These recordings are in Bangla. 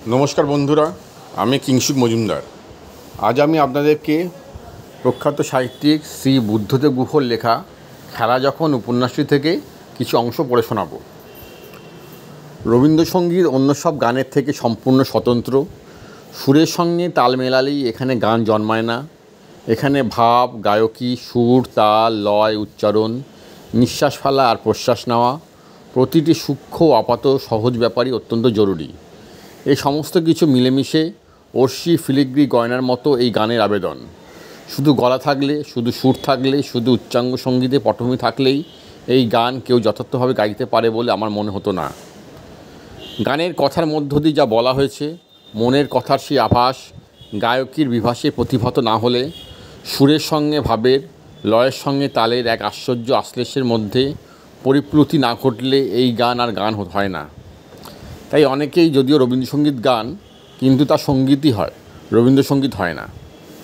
নমস্কার বন্ধুরা, আমি কিংশুক মজুমদার। আজ আমি আপনাদেরকে প্রখ্যাত সাহিত্যিক শ্রী বুদ্ধদেব গুহর লেখা খেলা যখন উপন্যাসটি থেকে কিছু অংশ পড়ে শোনাব। রবীন্দ্রসঙ্গীত অন্য সব গানের থেকে সম্পূর্ণ স্বতন্ত্র। সুরের সঙ্গে তাল মেলালেই এখানে গান জন্মায় না। এখানে ভাব, গায়কী, সুর, তাল, লয়, উচ্চারণ, নিঃশ্বাস ফেলা আর প্রশ্বাস নেওয়া প্রতিটি সূক্ষ্ম আপাত সহজ ব্যাপারই অত্যন্ত জরুরি। এই সমস্ত কিছু মিলেমিশে অর্শি ফিলিগ্রি গয়নার মতো এই গানের আবেদন। শুধু গলা থাকলে, শুধু সুর থাকলে, শুধু উচ্চাঙ্গ সঙ্গীতে পটভূমি থাকলেই এই গান কেউ যথার্থভাবে গাইতে পারে বলে আমার মনে হতো না। গানের কথার মধ্য দিয়ে যা বলা হয়েছে, মনের কথার সেই আভাস গায়কীর বিভাসে প্রতিভাত না হলে, সুরের সঙ্গে ভাবের, লয়ের সঙ্গে তালের এক আশ্চর্য আশ্লেষের মধ্যে পরিপ্লুতি না ঘটলে এই গান আর গান হয় না। তাই অনেকেই যদিও রবীন্দ্রসঙ্গীত গান, কিন্তু তা সঙ্গীতই হয়, রবীন্দ্রসঙ্গীত হয় না।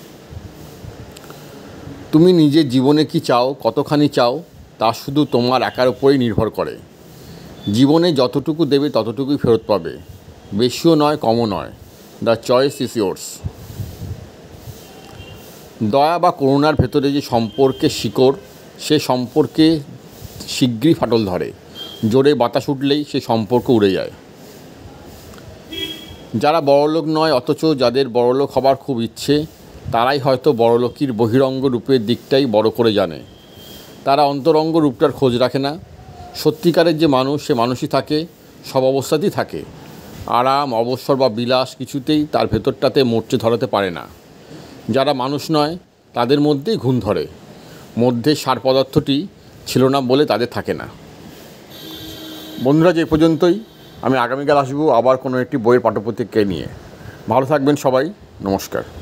তুমি নিজের জীবনে কি চাও, কতখানি চাও, তা শুধু তোমার একার উপরেই নির্ভর করে। জীবনে যতটুকু দেবে ততটুকুই ফেরত পাবে, বেশিও নয় কমও নয়। The choice is yours. দয়া বা করুণার ভেতরে যে সম্পর্কের শিকড়, সে সম্পর্কে শীঘ্রই ফাটল ধরে। জোরে বাতাস উঠলেই সে সম্পর্ক উড়ে যায়। যারা বড়লোক নয় অথচ যাদের বড়লোক হবার খুব ইচ্ছে, তারাই হয়তো বড়লোকির বহিরঙ্গ রূপের দিকটাই বড় করে জানে। তারা অন্তরঙ্গ রূপটার খোঁজ রাখে না। সত্যিকারের যে মানুষ, সে মানুষই থাকে, সব অবস্থাতেই থাকে। আরাম, অবসর বা বিলাস কিছুতেই তার ভেতরটাতে মরচে ধরাতে পারে না। যারা মানুষ নয় তাদের মধ্যেই ঘুণ ধরে। মধ্যে সার পদার্থটি ছিল না বলে তাদের থাকে না। বন্ধুরা, যে পর্যন্তই। আমি আগামীকাল আসবো আবার কোনো একটি বইয়ের পাঠ্যপুস্তককে নিয়ে। ভালো থাকবেন সবাই। নমস্কার।